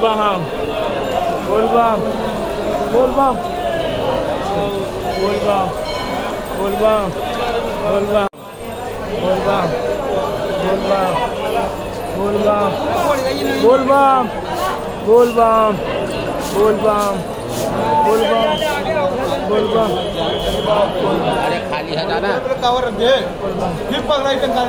बोलबम बोलबम बोलबम बोलबम बोलबम बोलबम बोलबम बोलबम बोलबम बोलबम बोलबम बोलबम बोलबम बोलबम। अरे खाली है दादा।